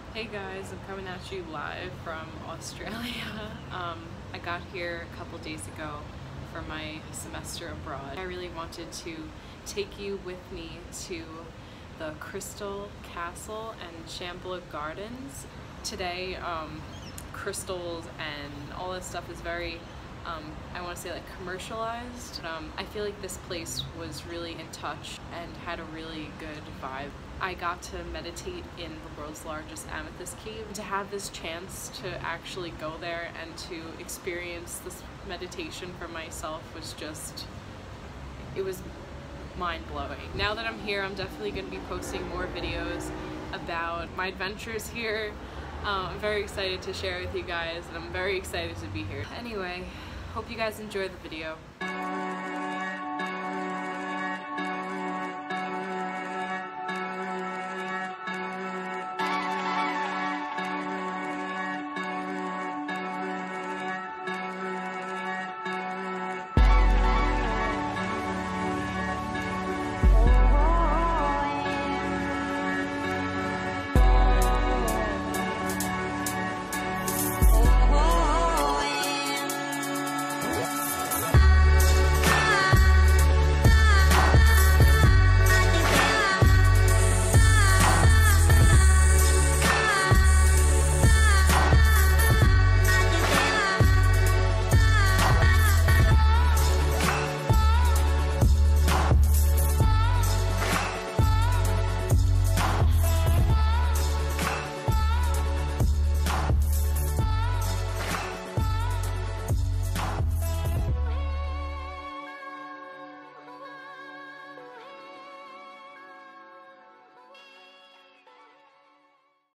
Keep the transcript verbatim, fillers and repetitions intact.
Hey guys, I'm coming at you live from Australia. Um, I got here a couple days ago for my semester abroad. I really wanted to take you with me to the Crystal Castle and Shambhala Gardens. Today, um, crystals and all this stuff is very, um, I want to say like commercialized. Um, I feel like this place was really in touch and had a really good vibe. I got to meditate in the world's largest amethyst cave. To have this chance to actually go there and to experience this meditation for myself was just, it was mind-blowing. Now that I'm here, I'm definitely going to be posting more videos about my adventures here. Uh, I'm very excited to share with you guys, and I'm very excited to be here. Anyway, hope you guys enjoy the video.